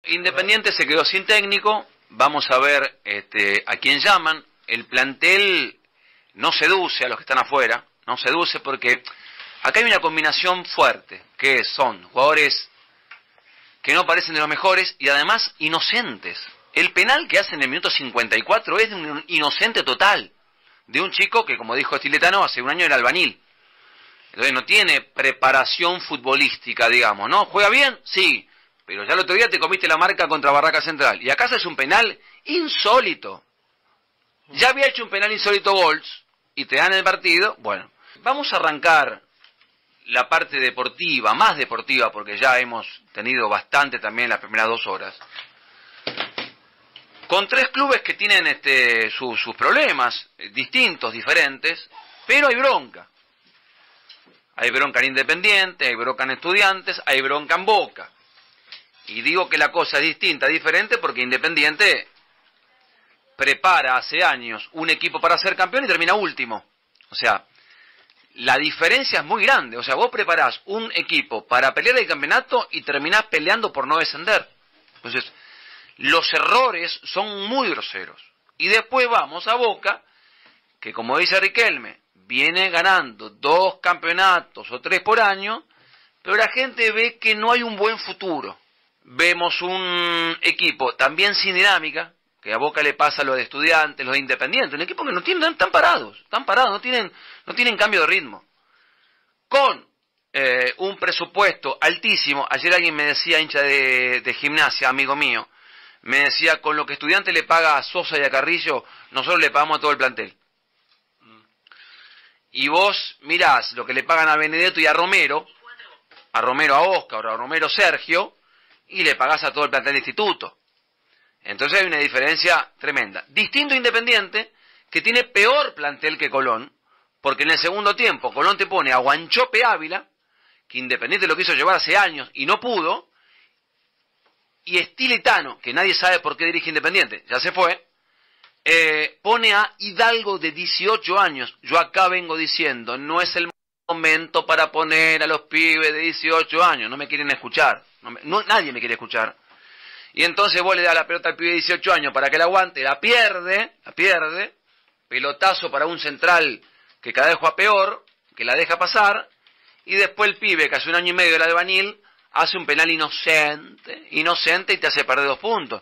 Independiente se quedó sin técnico. Vamos a ver a quién llaman. El plantel no seduce a los que están afuera. No seduce porque acá hay una combinación fuerte, que son jugadores que no parecen de los mejores y además inocentes. El penal que hace en el minuto 54 es de un inocente total. De un chico que, como dijo Estiletano, hace un año era albañil. Entonces no tiene preparación futbolística, digamos, ¿no? ¿Juega bien? Sí. Pero ya el otro día te comiste la marca contra Barraca Central. Y acá es un penal insólito. Ya había hecho un penal insólito Golds y te dan el partido. Bueno, vamos a arrancar la parte deportiva, más deportiva, porque ya hemos tenido bastante también las primeras 2 horas. Con 3 clubes que tienen sus problemas, distintos, diferentes, pero hay bronca. Hay bronca en Independiente, hay bronca en Estudiantes, hay bronca en Boca. Y digo que la cosa es distinta, diferente, porque Independiente prepara hace años un equipo para ser campeón y termina último. O sea, la diferencia es muy grande. O sea, vos preparás un equipo para pelear el campeonato y terminás peleando por no descender. Entonces, los errores son muy groseros. Y después vamos a Boca, que como dice Riquelme, viene ganando 2 campeonatos o 3 por año, pero la gente ve que no hay un buen futuro. Vemos un equipo también sin dinámica, que a Boca le pasa lo de Estudiantes, los de Independiente, un equipo que no tienen, están parados, no tienen cambio de ritmo. Con un presupuesto altísimo, ayer alguien me decía, hincha de Gimnasia, amigo mío, me decía, con lo que Estudiantes le paga a Sosa y a Carrillo, nosotros le pagamos a todo el plantel. Y vos mirás lo que le pagan a Benedetto y a Romero a Oscar, a Romero Sergio, y le pagás a todo el plantel de instituto. Entonces hay una diferencia tremenda. Distinto a Independiente, que tiene peor plantel que Colón, porque en el segundo tiempo Colón te pone a Guanchope Ávila, que Independiente lo quiso llevar hace años y no pudo, y Estiletano, que nadie sabe por qué dirige Independiente, ya se fue, pone a Hidalgo de 18 años. Yo acá vengo diciendo, no es el momento para poner a los pibes de 18 años, no me quieren escuchar, nadie me quiere escuchar. Y entonces vos le das la pelota al pibe de 18 años para que la aguante, la pierde, pelotazo para un central que cada vez juega peor, que la deja pasar, y después el pibe que hace un año y medio era albañil, hace un penal inocente y te hace perder 2 puntos.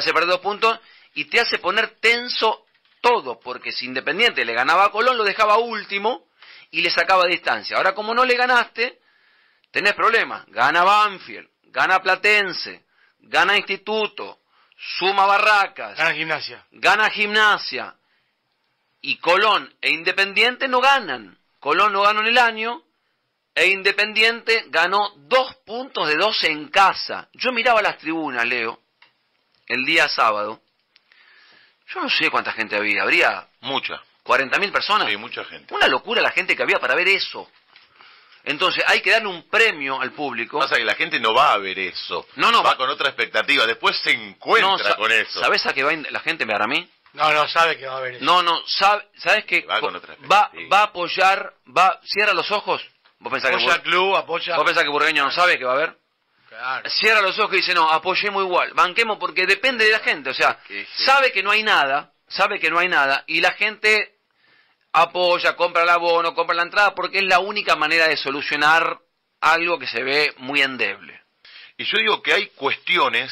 Y te hace poner tenso todo, porque si Independiente le ganaba a Colón, lo dejaba último y le sacaba distancia. Ahora, como no le ganaste, tenés problemas. Gana Banfield, gana Platense, gana Instituto, suma Barracas, gana Gimnasia, y Colón e Independiente no ganan. Colón no ganó en el año, e Independiente ganó 2 puntos de 2 en casa. Yo miraba las tribunas, Leo, el día sábado. Yo no sé cuánta gente habría mucha. 40.000 personas. Sí, mucha gente. Una locura la gente que había para ver eso. Entonces hay que darle un premio al público. Pasa que la gente no va a ver eso. No, va con otra expectativa. Después se encuentra con eso. ¿Sabés a qué va la gente para mí? No sabe que va a haber eso. ¿Sabes qué? Va a apoyar, cierra los ojos. ¿Vos pensás que Burgueño no sabe que va a haber? Claro. Cierra los ojos y dice, no, apoyemos igual, banquemos, porque depende de la gente. O sea, sabe que no hay nada, y la gente apoya, compra el abono, compra la entrada, porque es la única manera de solucionar algo que se ve muy endeble. Y yo digo que hay cuestiones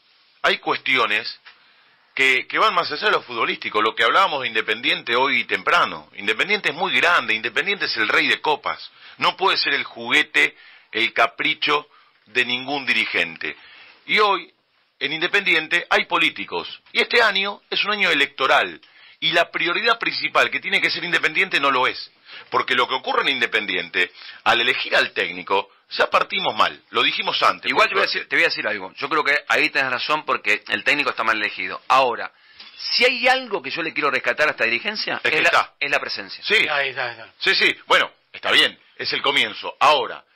que van más allá de lo futbolístico, lo que hablábamos de Independiente hoy temprano. Independiente es muy grande, Independiente es el rey de copas, no puede ser el juguete, el capricho de ningún dirigente. Y hoy, en Independiente, hay políticos, y este año es un año electoral, y la prioridad principal que tiene que ser Independiente no lo es, porque lo que ocurre en Independiente, al elegir al técnico, ya partimos mal, lo dijimos antes. Igual te voy a decir algo, yo creo que ahí tenés razón porque el técnico está mal elegido. Ahora, si hay algo que yo le quiero rescatar a esta dirigencia, es la presencia. Sí, ahí está. Sí, bueno, está bien, es el comienzo. Ahora,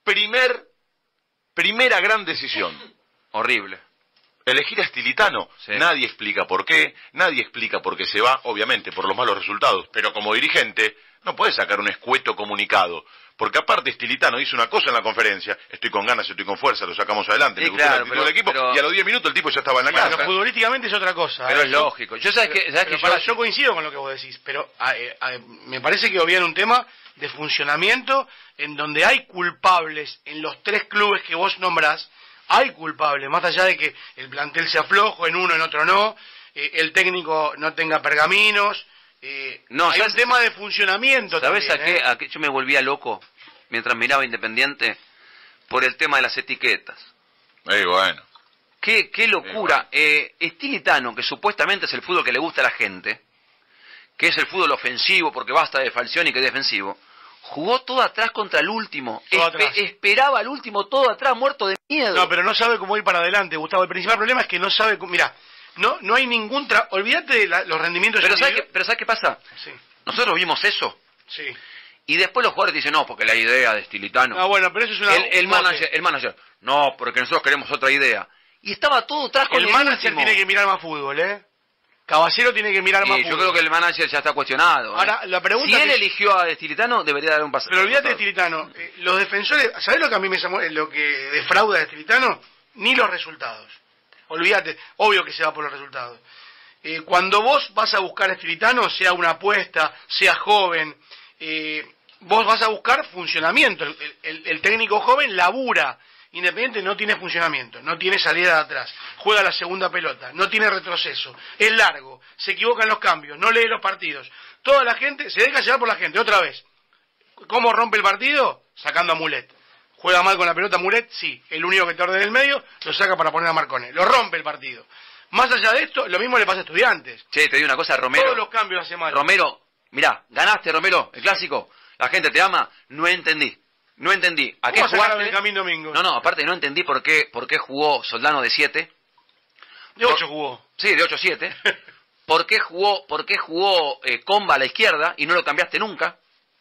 primera gran decisión. Horrible. Elegir a Estiletano. Sí. Nadie explica por qué se va, obviamente por los malos resultados, pero como dirigente no puede sacar un escueto comunicado, Porque aparte Stilitano hizo una cosa en la conferencia, estoy con ganas, estoy con fuerza, lo sacamos adelante, Sí, me gustó la actitud del equipo, y a los 10 minutos el tipo ya estaba en la casa. Pero futbolísticamente es otra cosa. Pero es lógico. Yo yo coincido con lo que vos decís, pero me parece que obvian un tema de funcionamiento en donde hay culpables en los 3 clubes que vos nombrás, hay culpables, más allá de que el plantel sea flojo, en uno, en otro no, el técnico no tenga pergaminos, no, hay un tema de funcionamiento. ¿Sabés también, a qué yo me volvía loco mientras miraba Independiente? Por el tema de las etiquetas. Bueno. Qué locura. Stilitano, que supuestamente es el fútbol que le gusta a la gente, que es el fútbol ofensivo porque basta de Falcioni que es defensivo, jugó todo atrás contra el último. Esperaba al último todo atrás, muerto de miedo. No, pero no sabe cómo ir para adelante, Gustavo. El principal problema es que no sabe cómo... Mirá, no hay ningún... Olvídate de los rendimientos... Pero ¿sabes qué pasa? Sí. Nosotros vimos eso. Sí. Y después los jugadores dicen, no, porque la idea de Stilitano... Ah, bueno, pero eso es una... El manager, no, porque nosotros queremos otra idea. Y estaba todo atrás con el manager último. Tiene que mirar más fútbol, ¿eh? Caballero tiene que mirar más fútbol. Yo creo que el manager ya está cuestionado. Ahora, la pregunta si él eligió a Stilitano, debería dar un paso. Pero olvídate de Stilitano. Los defensores... ¿Sabés lo que a mí me llamó, lo que defrauda de Stilitano? Ni los resultados. Olvídate. Obvio que se va por los resultados. Cuando vos vas a buscar a Stilitano, sea una apuesta, sea joven, vos vas a buscar funcionamiento. El técnico joven labura. Independiente no tiene funcionamiento, no tiene salida de atrás, juega la segunda pelota, no tiene retroceso, es largo, se equivoca en los cambios, no lee los partidos. Toda la gente, se deja llevar por la gente, otra vez. ¿Cómo rompe el partido? Sacando a Mulet. ¿Juega mal con la pelota Mulet? Sí. El único que te ordena en el medio, lo saca para poner a Marcone. Lo rompe el partido. Más allá de esto, lo mismo le pasa a Estudiantes. Che, te digo una cosa, Romero. Todos los cambios hace mal. Romero, mirá, ganaste, Romero, el clásico. La gente te ama. No entendí. ¿A qué jugaste? Benjamín Domingo? No, aparte no entendí por qué jugó Soldano de 7. De 8 jugó. Sí, de 8-7. ¿Por qué jugó Comba a la izquierda y no lo cambiaste nunca?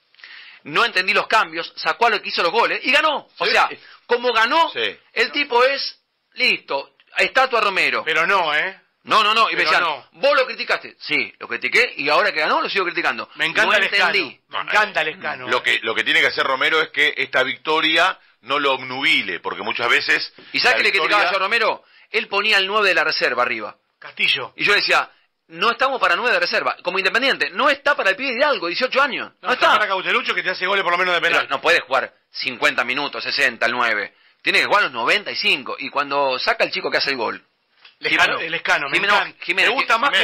No entendí los cambios, sacó a lo que hizo los goles y ganó. O sea, como ganó, el tipo es, listo, estatua Romero. Pero no, No, y me decían, vos lo criticaste. Sí, lo critiqué y ahora que ganó lo sigo criticando. Me encanta el Escano. Me encanta el Escano. Lo que tiene que hacer Romero es que esta victoria no lo obnubile, porque muchas veces... ¿Y sabes qué le criticaba yo a Romero? Él ponía el 9 de la reserva arriba. Castillo. Y yo decía, no estamos para 9 de reserva. Como Independiente, no está para el pibe de algo, 18 años. No está para Cauterucho que te hace goles por lo menos de penal. Pero no puede jugar 50 minutos, 60, el 9. Tiene que jugar los 95. Y cuando saca el chico que hace el gol... El Escano, me gusta más que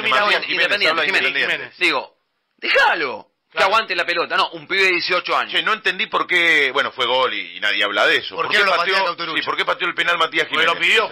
Jiménez. Digo, déjalo, que aguante la pelota. No, un pibe de 18 años. Che, no entendí por qué, bueno, fue gol y nadie habla de eso. ¿Por qué pateó el penal Matías Jiménez? Lo pidió,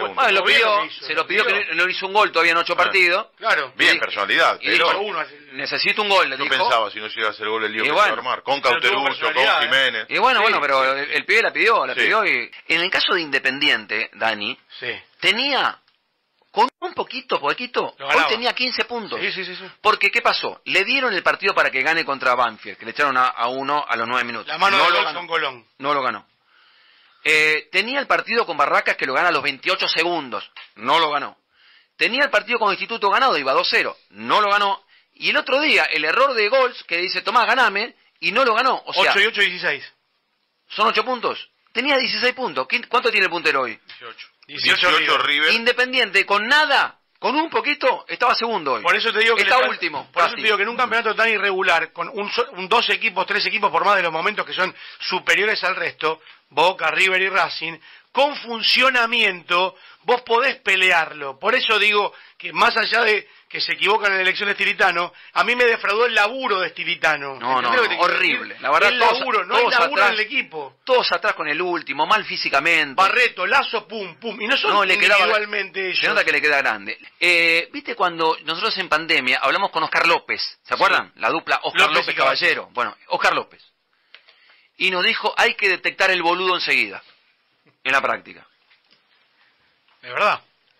se lo pidió que no hizo un gol todavía en 8 partidos. Claro. Bien, personalidad, pero... Necesito un gol, le dijo. Yo pensaba, si no llega a hacer gol el lío que se va a armar. Con Cauterucho, con Jiménez. Y bueno, pero el pibe la pidió y... En el caso de Independiente, Dani, tenía... Con un poquito, hoy tenía 15 puntos. Sí. Porque, ¿qué pasó? Le dieron el partido para que gane contra Banfield, que le echaron a uno a los 9 minutos. La mano de gol con Colón. No lo ganó. Tenía el partido con Barracas que lo gana a los 28 segundos. No lo ganó. Tenía el partido con Instituto ganado, iba 2-0. No lo ganó. Y el otro día, el error de Gols, que dice, Tomás, ganame, y no lo ganó. O sea, 8 y 8, 16. Son 8 puntos. Tenía 16 puntos. ¿Cuánto tiene el puntero hoy? 18 River. Independiente, con nada, con un poquito, estaba segundo hoy. Por eso te digo que está último. Por eso te digo que en un campeonato tan irregular, con un 2 equipos, 3 equipos por más de los momentos que son superiores al resto, Boca, River y Racing, con funcionamiento, vos podés pelearlo. Por eso digo que más allá de que se equivocan en la elección de Stilitano, a mí me defraudó el laburo de Stilitano. No, horrible. La verdad, el laburo, no hay laburo atrás, en el equipo. Todos atrás con el último, mal físicamente. Barreto, Lazo, pum. Y no son individualmente ellos. Se nota que le queda grande. ¿Viste cuando nosotros en pandemia hablamos con Oscar López? ¿Se acuerdan? La dupla Oscar López Caballero. Bueno, Oscar López. Y nos dijo, hay que detectar el boludo enseguida. En la práctica. ¿De verdad?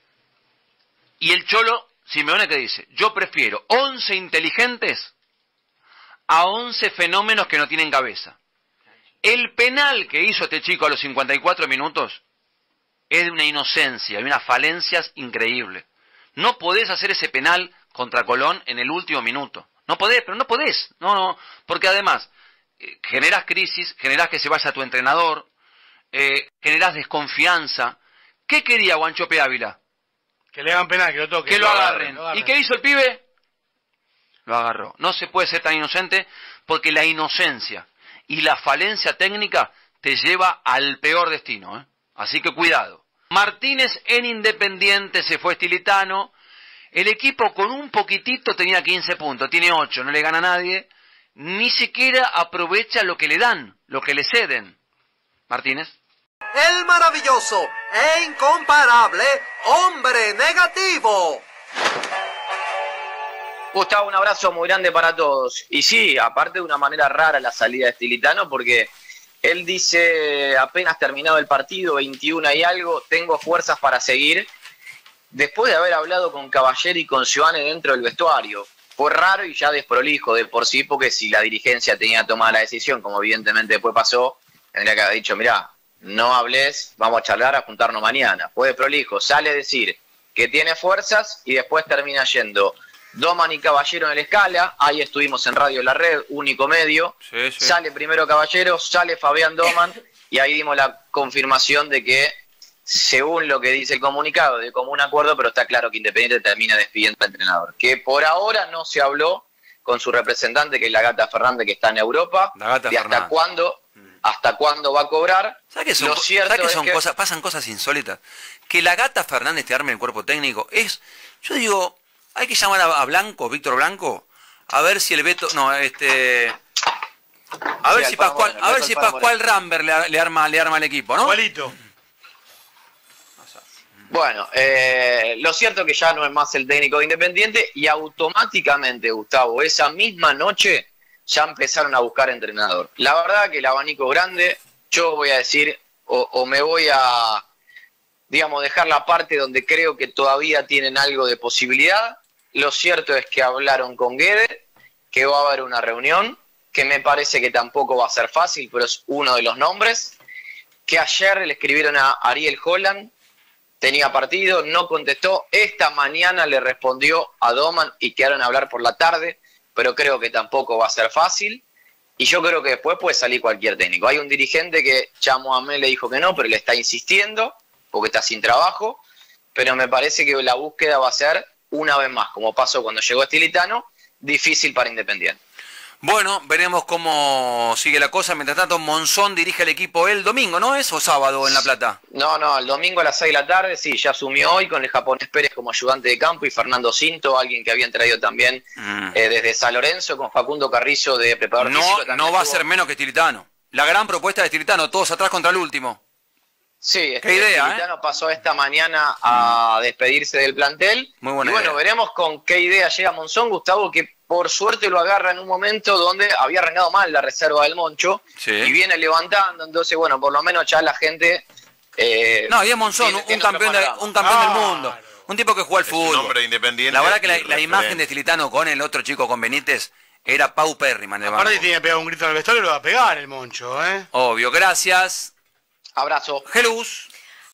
Y el Cholo Simeone que dice, yo prefiero 11 inteligentes a 11 fenómenos que no tienen cabeza. El penal que hizo este chico a los 54 minutos es de una inocencia y unas falencias increíbles. No podés hacer ese penal contra Colón en el último minuto. No podés, pero no podés. No, porque además, generás crisis, generás que se vaya tu entrenador, generás desconfianza. ¿Qué quería Wanchope Ávila? Que le hagan penal, que lo toquen. Que lo agarren. ¿Y qué hizo el pibe? Lo agarró. No se puede ser tan inocente porque la inocencia y la falencia técnica te lleva al peor destino, ¿eh? Así que cuidado. Martínez en Independiente se fue Estilitano. El equipo con un poquitito tenía 15 puntos, tiene 8, no le gana a nadie. Ni siquiera aprovecha lo que le dan, lo que le ceden. Martínez. El maravilloso e incomparable hombre negativo. Gustavo, un abrazo muy grande para todos. Y sí, aparte de una manera rara la salida de Estilitano, porque él dice, apenas terminado el partido, 21 y algo, tengo fuerzas para seguir, después de haber hablado con Caballero y con Giovanni dentro del vestuario. Fue raro y ya desprolijo de por sí, porque si la dirigencia tenía tomada la decisión, como evidentemente después pasó, tendría que haber dicho, mirá, no hables, vamos a charlar, a juntarnos mañana. Fue desprolijo, sale a decir que tiene fuerzas y después termina yendo Doman y Caballero en el Escala, ahí estuvimos en Radio La Red, único medio, sí. Sale primero Caballero, sale Fabián Doman, y ahí dimos la confirmación de que, según lo que dice el comunicado, de común acuerdo, pero está claro que Independiente termina despidiendo al entrenador, que por ahora no se habló con su representante, que es la Gata Fernández, que está en Europa, de hasta cuándo va a cobrar. ¿Sabes que son, lo cierto que son es que cosas, pasan cosas insólitas? Que la Gata Fernández te arme el cuerpo técnico es, yo digo, hay que llamar a Blanco, Víctor Blanco, a ver si el Beto, no, a ver si Pascual, a ver si Pascual Rambert le arma el equipo, ¿no? Igualito. Bueno, lo cierto es que ya no es más el técnico de Independiente y automáticamente, Gustavo, esa misma noche ya empezaron a buscar entrenador. La verdad que el abanico es grande, yo voy a decir, o me voy a, digamos, dejar la parte donde creo que todavía tienen algo de posibilidad. Lo cierto es que hablaron con Guede, que va a haber una reunión, que me parece que tampoco va a ser fácil, pero es uno de los nombres, que ayer le escribieron a Ariel Holland, tenía partido, no contestó, esta mañana le respondió a Doman y quedaron a hablar por la tarde, pero creo que tampoco va a ser fácil, y yo creo que después puede salir cualquier técnico. Hay un dirigente que llamó a Mel, le dijo que no, pero le está insistiendo, porque está sin trabajo, pero me parece que la búsqueda va a ser, una vez más, como pasó cuando llegó Estilitano, difícil para Independiente. Bueno, veremos cómo sigue la cosa. Mientras tanto, Monzón dirige el equipo el domingo, ¿no es? ¿O sábado en La Plata? No, el domingo a las 6 de la tarde, sí, ya asumió hoy con el japonés Pérez como ayudante de campo y Fernando Cinto, alguien que habían traído también desde San Lorenzo, con Facundo Carrizo de preparador físico. No va a ser menos que Estilitano. La gran propuesta de Estilitano, todos atrás contra el último. Sí, qué idea, Estilitano pasó esta mañana a despedirse del plantel. Muy buena y bueno, idea. Veremos con qué idea llega Monzón, Gustavo, que por suerte lo agarra en un momento donde había arrancado mal la reserva del Moncho, sí, y viene levantando, entonces bueno, por lo menos ya la gente... no, y es Monzón, un campeón del mundo, un tipo que jugó al fútbol. Un hombre independiente. La verdad que la imagen de Estilitano con el otro chico, con Benítez, era paupérrima. Aparte tiene que pegar un grito en el vestuario, lo va a pegar el Moncho, ¿eh? Obvio, gracias. Abrazo. Gelus.